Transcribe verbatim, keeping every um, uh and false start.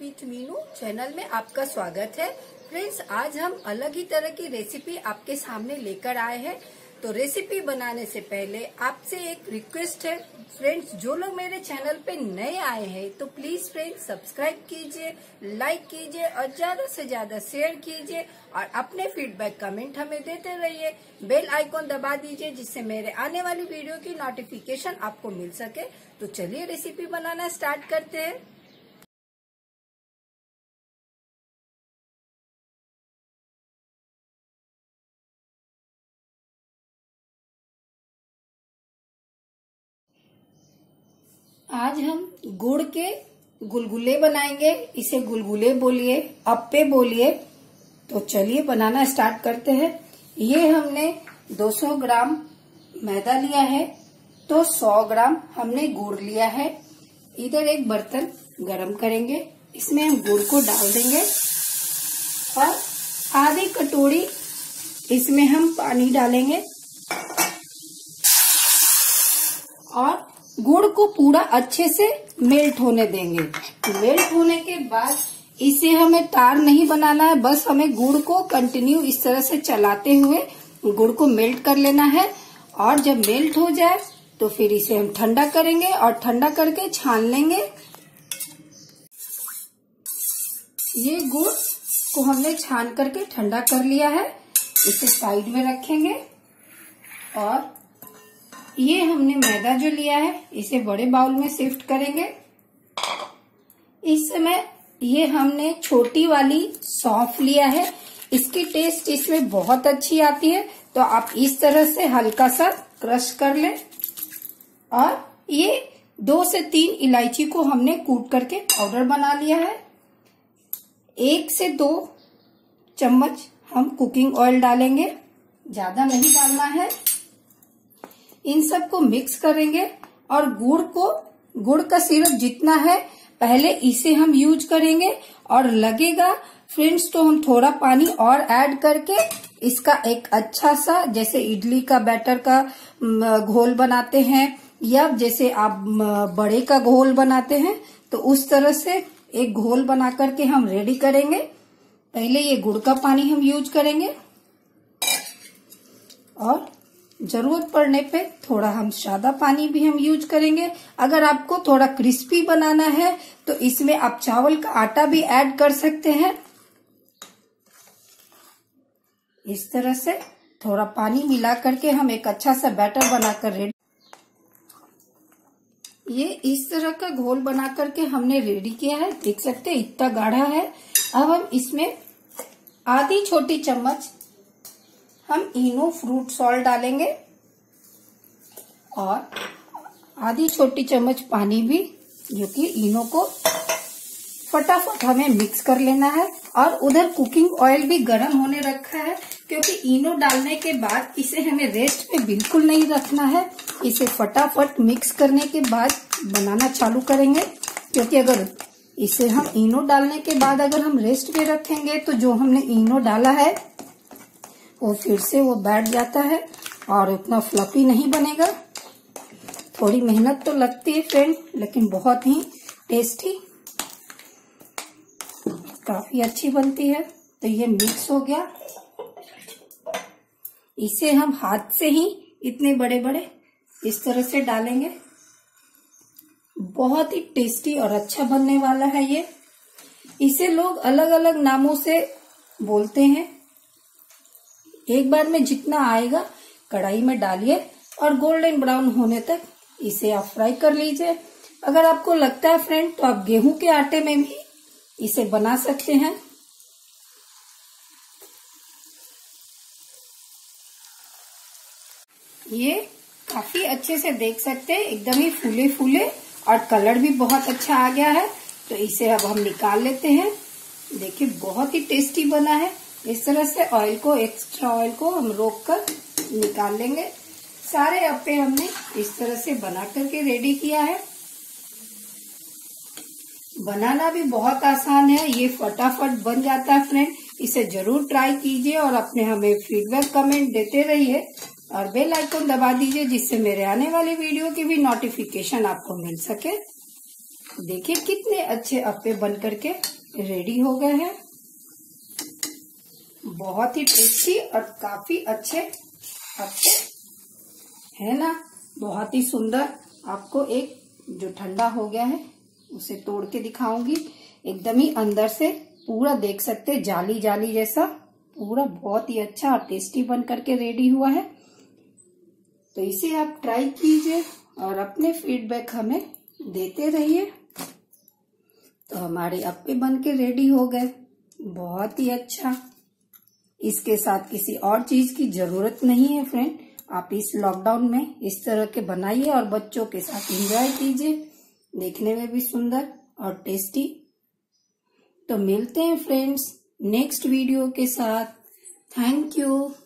With Meenu channel में आपका स्वागत है। फ्रेंड्स, आज हम अलग ही तरह की रेसिपी आपके सामने लेकर आए हैं। तो रेसिपी बनाने से पहले आपसे एक रिक्वेस्ट है फ्रेंड्स, जो लोग मेरे चैनल पे नए आए हैं तो प्लीज फ्रेंड्स सब्सक्राइब कीजिए, लाइक कीजिए और ज्यादा से ज्यादा शेयर कीजिए और अपने फीडबैक कमेंट हमें देते रहिए। बेल आइकॉन दबा दीजिए जिससे मेरे आने वाली वीडियो की नोटिफिकेशन आपको मिल सके। तो चलिए रेसिपी बनाना स्टार्ट करते हैं। आज हम गुड़ के गुलगुले बनाएंगे। इसे गुलगुले बोलिए, अप्पे बोलिए। तो चलिए बनाना स्टार्ट करते हैं। ये हमने दो सौ ग्राम मैदा लिया है, तो सौ ग्राम हमने गुड़ लिया है। इधर एक बर्तन गरम करेंगे, इसमें हम गुड़ को डाल देंगे और आधी कटोरी इसमें हम पानी डालेंगे और गुड़ को पूरा अच्छे से मेल्ट होने देंगे। मेल्ट होने के बाद इसे हमें तार नहीं बनाना है, बस हमें गुड़ को कंटिन्यू इस तरह से चलाते हुए गुड़ को मेल्ट कर लेना है। और जब मेल्ट हो जाए तो फिर इसे हम ठंडा करेंगे और ठंडा करके छान लेंगे। ये गुड़ को हमने छान करके ठंडा कर लिया है, इसे साइड में रखेंगे। और ये हमने मैदा जो लिया है इसे बड़े बाउल में शिफ्ट करेंगे। इस समय ये हमने छोटी वाली सौंफ लिया है, इसकी टेस्ट इसमें बहुत अच्छी आती है। तो आप इस तरह से हल्का सा क्रश कर लें। और ये दो से तीन इलायची को हमने कूट करके पाउडर बना लिया है। एक से दो चम्मच हम कुकिंग ऑयल डालेंगे, ज्यादा नहीं डालना है। इन सबको मिक्स करेंगे और गुड़ को गुड़ का सिरप जितना है पहले इसे हम यूज करेंगे और लगेगा फ्रेंड्स तो हम थोड़ा पानी और ऐड करके इसका एक अच्छा सा, जैसे इडली का बैटर का घोल बनाते हैं या जैसे आप बड़े का घोल बनाते हैं, तो उस तरह से एक घोल बना करके हम रेडी करेंगे। पहले ये गुड़ का पानी हम यूज करेंगे और जरूरत पड़ने पे थोड़ा हम सादा पानी भी हम यूज करेंगे। अगर आपको थोड़ा क्रिस्पी बनाना है तो इसमें आप चावल का आटा भी ऐड कर सकते हैं। इस तरह से थोड़ा पानी मिला करके हम एक अच्छा सा बैटर बनाकर रेडी, ये इस तरह का घोल बना करके हमने रेडी किया है। देख सकते हैं इतना गाढ़ा है। अब हम इसमें आधी छोटी चम्मच हम इनो फ्रूट सॉल्ट डालेंगे और आधी छोटी चम्मच पानी भी, जो कि इनो को फटाफट हमें मिक्स कर लेना है। और उधर कुकिंग ऑयल भी गर्म होने रखा है, क्योंकि इनो डालने के बाद इसे हमें रेस्ट पे बिल्कुल नहीं रखना है। इसे फटाफट मिक्स करने के बाद बनाना चालू करेंगे, क्योंकि अगर इसे हम इनो डालने के बाद अगर हम रेस्ट पे रखेंगे तो जो हमने इनो डाला है वो फिर से वो बैठ जाता है और उतना फ्लफी नहीं बनेगा। थोड़ी मेहनत तो लगती है फ्रेंड, लेकिन बहुत ही टेस्टी, काफी अच्छी बनती है। तो ये मिक्स हो गया। इसे हम हाथ से ही इतने बड़े बड़े इस तरह से डालेंगे। बहुत ही टेस्टी और अच्छा बनने वाला है ये। इसे लोग अलग अलग नामों से बोलते हैं। एक बार में जितना आएगा कढ़ाई में डालिए और गोल्डन ब्राउन होने तक इसे आप फ्राई कर लीजिए। अगर आपको लगता है फ्रेंड तो आप गेहूं के आटे में भी इसे बना सकते हैं। ये काफी अच्छे से देख सकते हैं, एकदम ही फूले फूले और कलर भी बहुत अच्छा आ गया है। तो इसे अब हम निकाल लेते हैं। देखिए बहुत ही टेस्टी बना है। इस तरह से ऑयल को, एक्स्ट्रा ऑयल को हम रोक कर निकाल लेंगे। सारे अप्पे हमने इस तरह से बना करके रेडी किया है। बनाना भी बहुत आसान है, ये फटाफट बन जाता है फ्रेंड। इसे जरूर ट्राई कीजिए और अपने हमें फीडबैक कमेंट देते रहिए और बेल आइकन दबा दीजिए जिससे मेरे आने वाली वीडियो की भी नोटिफिकेशन आपको मिल सके। देखिए कितने अच्छे अप्पे बन करके रेडी हो गए हैं। बहुत ही टेस्टी और काफी अच्छे अप्पे है ना। बहुत ही सुंदर। आपको एक जो ठंडा हो गया है उसे तोड़ के दिखाऊंगी। एकदम ही अंदर से पूरा देख सकते जाली जाली जैसा पूरा बहुत ही अच्छा और टेस्टी बन करके रेडी हुआ है। तो इसे आप ट्राई कीजिए और अपने फीडबैक हमें देते रहिए। तो हमारे अप्पे बन के रेडी हो गए। बहुत ही अच्छा। इसके साथ किसी और चीज की जरूरत नहीं है फ्रेंड। आप इस लॉकडाउन में इस तरह के बनाइए और बच्चों के साथ एंजॉय कीजिए। देखने में भी सुंदर और टेस्टी। तो मिलते हैं फ्रेंड्स नेक्स्ट वीडियो के साथ। Thank you.